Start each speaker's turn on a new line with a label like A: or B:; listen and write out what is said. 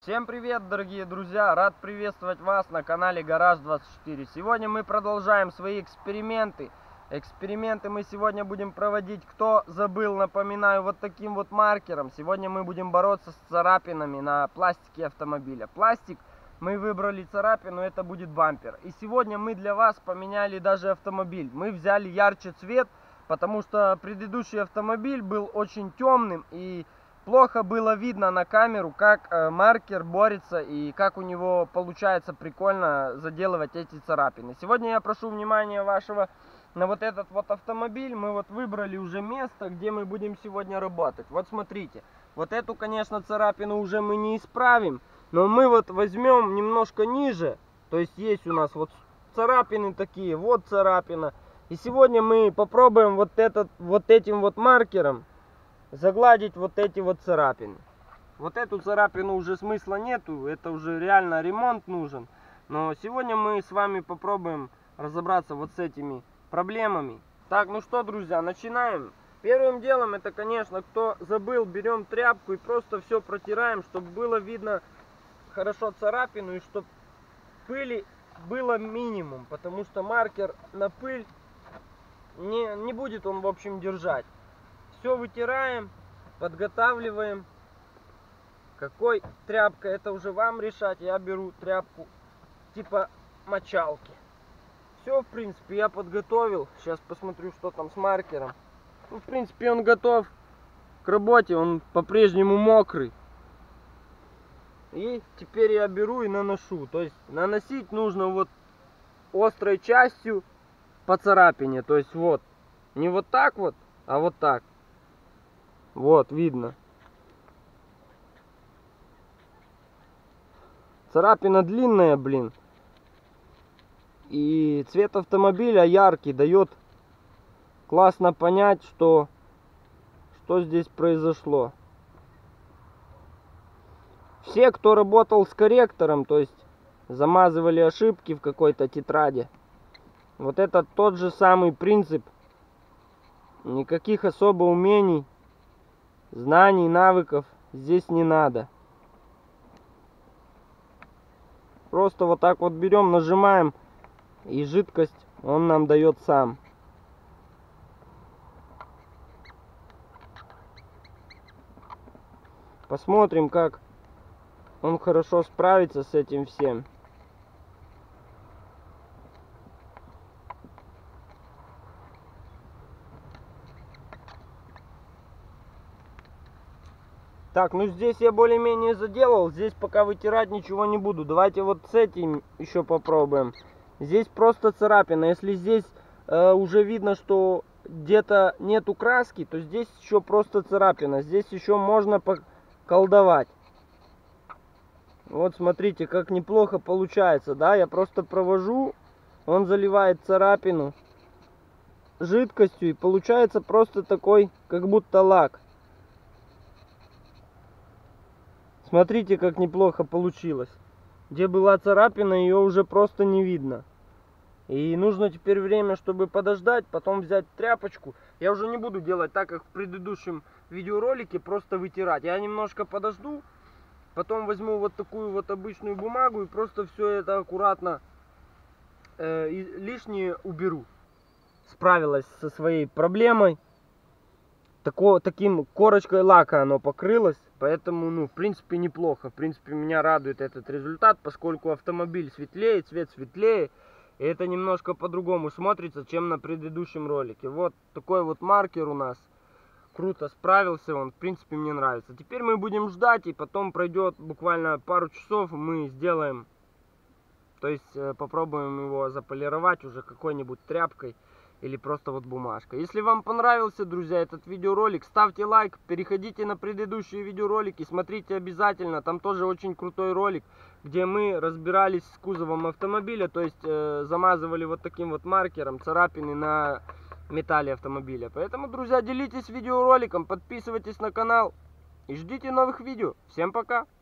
A: Всем привет, дорогие друзья! Рад приветствовать вас на канале Гараж24. Сегодня мы продолжаем свои эксперименты. Эксперименты мы сегодня будем проводить, кто забыл, напоминаю, вот таким вот маркером. Сегодня мы будем бороться с царапинами на пластике автомобиля. Пластик мы выбрали царапину, это будет бампер. И сегодня мы для вас поменяли даже автомобиль. Мы взяли ярче цвет, потому что предыдущий автомобиль был очень темным и плохо было видно на камеру, как маркер борется и как у него получается прикольно заделывать эти царапины. Сегодня я прошу внимания вашего на вот этот вот автомобиль. Мы вот выбрали уже место, где мы будем сегодня работать. Вот смотрите, вот эту, конечно, царапину уже мы не исправим, но мы вот возьмем немножко ниже. То есть есть у нас вот царапины такие, вот царапина. И сегодня мы попробуем вот этим вот маркером загладить вот эти вот царапины. Вот эту царапину уже смысла нету, это уже реально ремонт нужен. Но сегодня мы с вами попробуем разобраться вот с этими проблемами. Так, ну что, друзья, начинаем. Первым делом, это, конечно, кто забыл, берем тряпку и просто все протираем, чтобы было видно хорошо царапину и чтобы пыли было минимум, потому что маркер на пыль не будет он, в общем, держать. Все вытираем, подготавливаем. Какой тряпкой, это уже вам решать. Я беру тряпку типа мочалки. Все, в принципе, я подготовил. Сейчас посмотрю, что там с маркером. Ну, в принципе, он готов к работе. Он по-прежнему мокрый. И теперь я беру и наношу. То есть наносить нужно вот острой частью по царапине. То есть вот. Не вот так вот, а вот так. Вот, видно. Царапина длинная, блин. И цвет автомобиля яркий, дает классно понять, что здесь произошло. Все, кто работал с корректором, то есть замазывали ошибки в какой-то тетради, вот это тот же самый принцип. Никаких особо умений, знаний, навыков здесь не надо. Просто вот так вот берем, нажимаем, и жидкость он нам дает сам. Посмотрим, как он хорошо справится с этим всем. Так, ну здесь я более-менее заделал. Здесь пока вытирать ничего не буду. Давайте вот с этим еще попробуем. Здесь просто царапина. Если здесь уже видно, что где-то нету краски, то здесь еще просто царапина. Здесь еще можно поколдовать. Вот смотрите, как неплохо получается, да? Я просто провожу, он заливает царапину жидкостью, и получается просто такой, как будто лак. Смотрите, как неплохо получилось. Где была царапина, ее уже просто не видно. И нужно теперь время, чтобы подождать, потом взять тряпочку. Я уже не буду делать так, как в предыдущем видеоролике, просто вытирать. Я немножко подожду, потом возьму вот такую вот обычную бумагу и просто все это аккуратно лишнее уберу. Справилась со своей проблемой. Таким корочкой лака оно покрылось. Поэтому, ну, в принципе, неплохо. В принципе, меня радует этот результат, поскольку автомобиль светлее, цвет светлее. И это немножко по-другому смотрится, чем на предыдущем ролике. Вот такой вот маркер у нас. Круто справился он. В принципе, мне нравится. Теперь мы будем ждать, и потом пройдет буквально пару часов. Мы сделаем, то есть попробуем его заполировать уже какой-нибудь тряпкой. Или просто вот бумажка. Если вам понравился, друзья, этот видеоролик, ставьте лайк, переходите на предыдущие видеоролики, смотрите обязательно. Там тоже очень крутой ролик, где мы разбирались с кузовом автомобиля, то есть замазывали вот таким вот маркером царапины на металле автомобиля. Поэтому, друзья, делитесь видеороликом, подписывайтесь на канал и ждите новых видео. Всем пока!